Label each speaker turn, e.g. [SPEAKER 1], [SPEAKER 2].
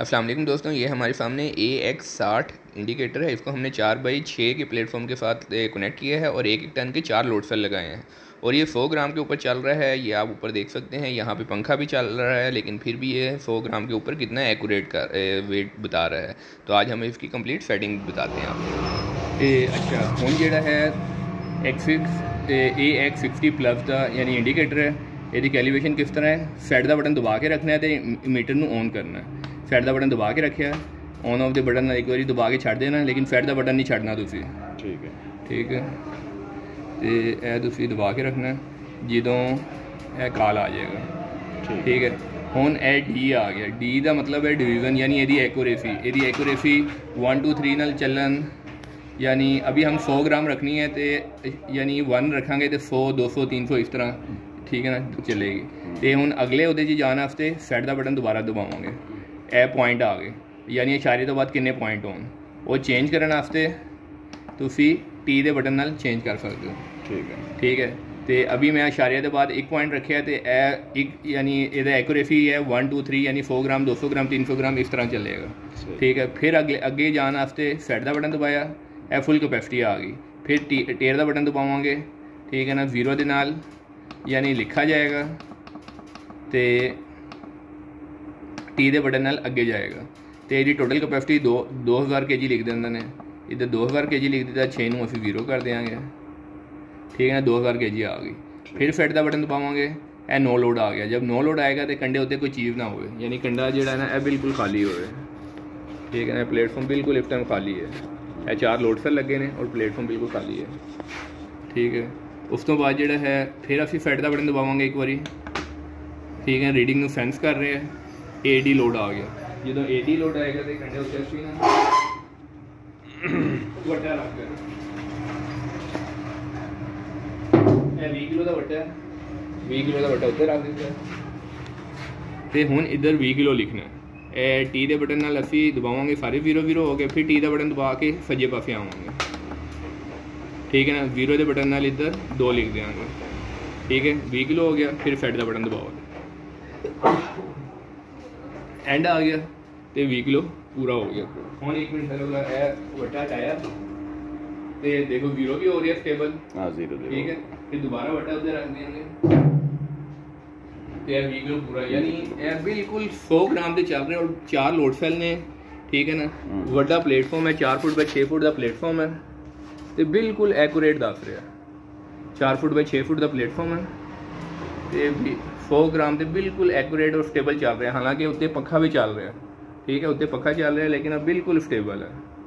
[SPEAKER 1] अस्सलाम वालेकुम दोस्तों, ये हमारे सामने AX60 इंडिकेटर है। इसको हमने 4x6 के प्लेटफॉर्म के साथ कनेक्ट किया है और 1 टन के 4 लोड सेल लगाए हैं और ये 100 ग्राम के ऊपर चल रहा है। ये आप ऊपर देख सकते हैं, यहाँ पे पंखा भी चल रहा है, लेकिन फिर भी ये 100 ग्राम के ऊपर कितना एक्यूरेट का वेट बता रहा है। तो आज हम इसकी कंप्लीट सेटिंग बताते हैं आपको। अच्छा, हुण जिहड़ा है AX60 प्लस का यानी इंडिकेटर है, ਇਹਦੀ कैलिब्रेशन किस तरह है। सैट का बटन दबा के रखना है तो मीटर ਨੂੰ ऑन करना है। सैट का बटन दबा के रखा ऑन ऑफ के बटन एक बार दबा के छड़ देना, लेकिन सैट का बटन नहीं छड़ना तुसी। ठीक है तो यह तुसी दबा के रखना जो यह कॉल आ जाएगा। ठीक है, हुण यह डी आ गया। डी का मतलब है डिवीजन, यानी यदि एक्यूरेसी 1 2 3 नाल चलन, यानी अभी हम 100 ग्राम रखनी है तो यानी 1 रखांगे तो 100 200 300 इस तरह, ठीक है ना, चलेगी। तो हुण अगले उहदे च जाने वास्ते सैट का बटन दोबारा दबावांगे। ए पॉइंट आ गए, यानी इशारे तो बाद किन्ने पॉइंट होन, वो चेंज करने वास्ते तुसी टी के बटन नाल चेंज कर सकते हो। ठीक है तो अभी मैं इशारे के बाद एक पॉइंट रखे है तो एक यानी ये एक्यूरेसी है 1 2 3, यानी 100 ग्राम 200 ग्राम 300 ग्राम इस तरह चलेगा। ठीक है, फिर अगे जाने वास्ते सैट का बटन दबाया, यह फुल कैपेसिटी आ गई। फिर टेयर का बटन दबावांगे, ठीक है ना, 0 के नाल यानी लिखा जाएगा तो टी के बटन नाल अगे जाएगा। तो यदि टोटल कैपेसिटी 2000 kg लिख देंगे ने, इधर 2000 kg लिख दिता, 6 में अभी 0 कर देंगे। ठीक है ना, 2000 kg आ गई। फिर सैट का बटन दबावांगे, यह नो लोड आ गया। जब नो लोड आएगा तो कंडे उत्ते कोई चीज़ ना हो, यानी कंडा जोड़ा ना यह बिल्कुल खाली हो। ठीक है ना, प्लेटफॉर्म बिल्कुल इस टाइम खाली है। यह 4 लोड सेल लगे हैं और प्लेटफॉर्म बिल्कुल खाली है। ठीक है, उस तो बाद जो है फिर अभी सैट का बटन दबावांगे एक बारी। ठीक है, रीडिंग सेंस कर रहे हैं, AD लोड आ गया। जो AD लोड आएगा तो कंडे उत्ते असीं ना वड्डा रख कर 20 किलो का वड्डा 20 किलो का वड्डा उत्ते रख दिता। तो हुण इधर 20 किलो लिखना है। टी के बटन नाल असीं दबावांगे, सारे 0 0 हो गए। फिर टी का बटन दबा के सज्जे पासे आवांगे। ठीक है ना, 0 के बटन नाल इधर 2 लिख देंगे। ठीक है, 20 किलो हो गया। फिर सैट का बटन दबाओ, एंड आ गया तो 20 किलो पूरा हो गया। हम 1 मिनट पहले वट्टा हटाया तो देखो 0 भी हो रही है स्टेबल। हाँ, 0। ठीक है, फिर दोबारा वट्टा उधर रख देंगे तो 20 किलो पूरा, यानी यह बिल्कुल 100 ग्राम से चल रहे हैं और 4 लोड सेल ने। ठीक है ना, वड्डा प्लेटफॉर्म है, 4 फुट बाय 6 फुट का प्लेटफॉर्म है तो बिल्कुल एक्यूरेट दस रहा। 4 फुट बाय 6 फुट का प्लेटफॉर्म है तो 100 ग्राम तो बिल्कुल एक्यूरेट और स्टेबल चल रहा है। हालांकि उत्ते पंखा भी चल रहा है। ठीक है, उत्ते पंखा चल रहा है लेकिन अब बिल्कुल स्टेबल है।